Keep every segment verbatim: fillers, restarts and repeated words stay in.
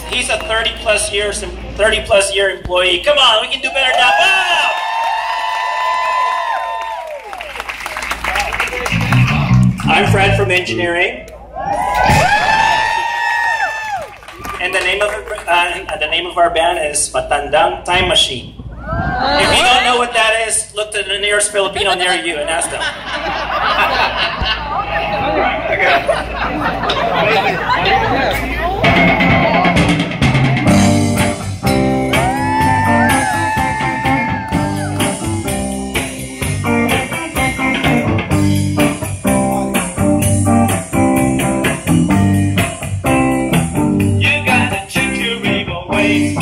he's a thirty plus years, thirty plus year employee. Come on, we can do better than that. Wow! I'm Fred from engineering. And the name of uh, the name of our band is Matandang Time Machine. If you don't know what that is, look to the nearest Filipino near you and ask them. You gotta check your evil ways.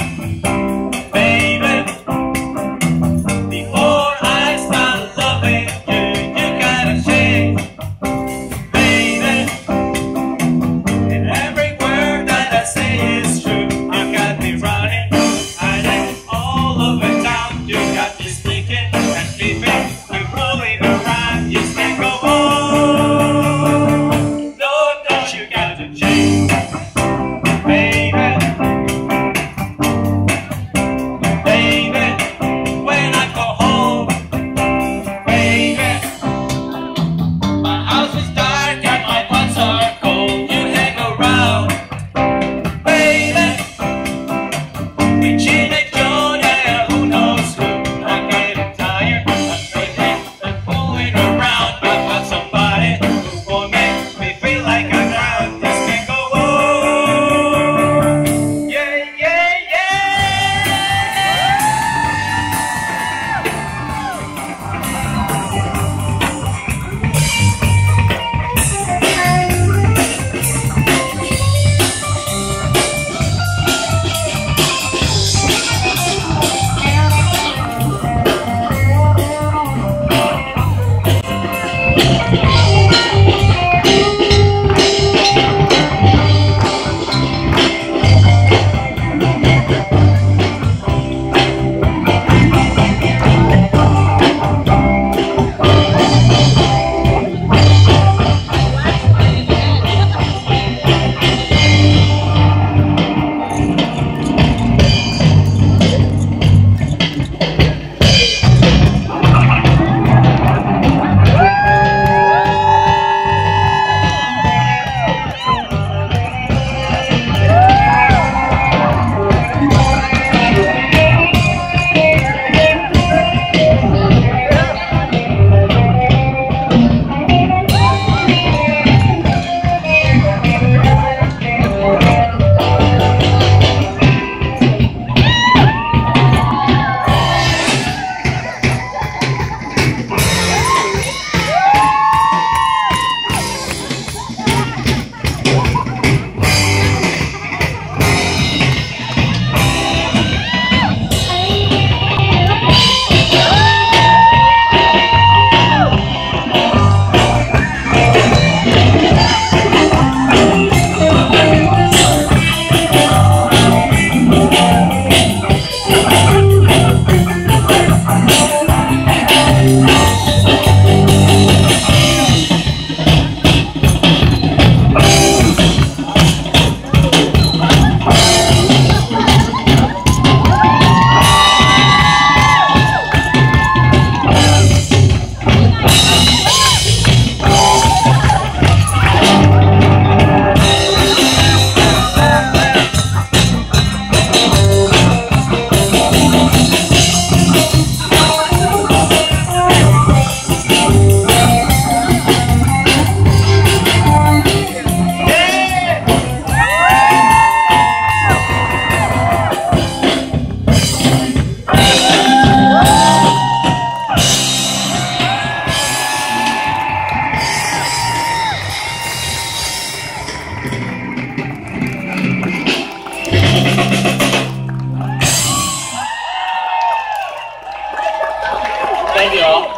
Thank you all.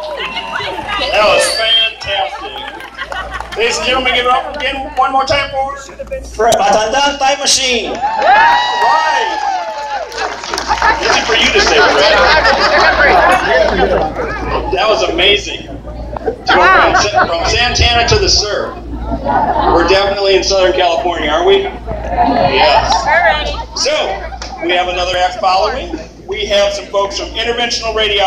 That was fantastic. Ladies and gentlemen, give it up again one more time for Fred Matandang Time Machine. Right. Easy for you to say, Fred. That was amazing. To go from, from Santana to the surf. We're definitely in Southern California, aren't we? Yes. We have another act following. We have some folks from Interventional Radiology.